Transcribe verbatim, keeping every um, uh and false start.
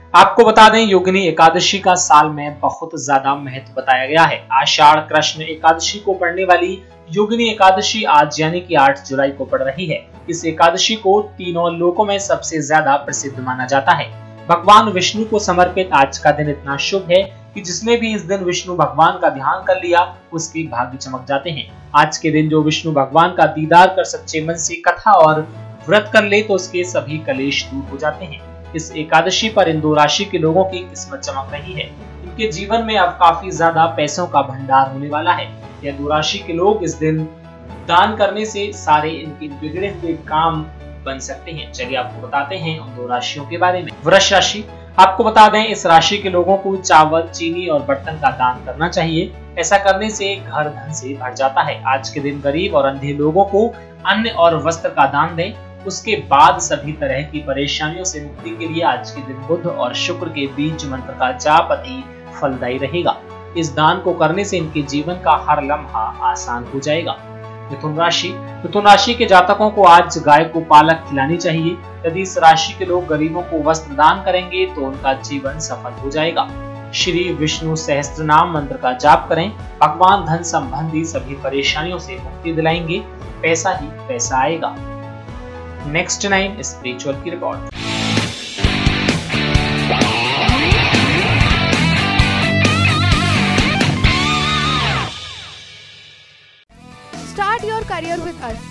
आपको बता दें, योगिनी एकादशी का साल में बहुत ज्यादा महत्व बताया गया है। आषाढ़ कृष्ण एकादशी को पड़ने वाली योगिनी एकादशी आज यानी कि आठ जुलाई को पड़ रही है। इस एकादशी को तीनों लोकों में सबसे ज्यादा प्रसिद्ध माना जाता है। भगवान विष्णु को समर्पित आज का दिन इतना शुभ है कि जिसने भी इस दिन विष्णु भगवान का ध्यान कर लिया उसके भाग्य चमक जाते हैं। आज के दिन जो विष्णु भगवान का दीदार कर सच्चे मन से कथा और व्रत कर ले तो उसके सभी कलेश दूर हो जाते हैं। इस एकादशी पर इन दो राशि के लोगों की किस्मत चमक रही है। इनके जीवन में अब काफी ज्यादा पैसों का भंडार होने वाला है। यह दो राशि के लोग इस दिन दान करने से सारे इनके बिगड़े हुए काम बन सकते हैं। चलिए आपको बताते हैं उन दो राशियों के बारे में। वृष राशि, आपको बता दें, इस राशि के लोगों को चावल, चीनी और बर्तन का दान करना चाहिए। ऐसा करने से घर धन से भर जाता है। आज के दिन गरीब और अंधे लोगों को अन्न और वस्त्र का दान दें। उसके बाद सभी तरह की परेशानियों से मुक्ति के लिए आज के दिन बुध और शुक्र के बीज मंत्र का जाप अति फलदायी रहेगा। इस दान को करने से इनके जीवन का हर लम्हा आसान हो जाएगा। मिथुन राशि, मिथुन राशि के जातकों को आज गाय को पालक खिलानी चाहिए। यदि इस राशि के लोग गरीबों को वस्त्र दान करेंगे तो उनका जीवन सफल हो जाएगा। श्री विष्णु सहस्त्र नाम मंत्र का जाप करें। भगवान धन संबंधी सभी परेशानियों से मुक्ति दिलाएंगे। पैसा ही पैसा आएगा। नेक्स्ट नाइन स्पिरिचुअल की report. Start your career with us.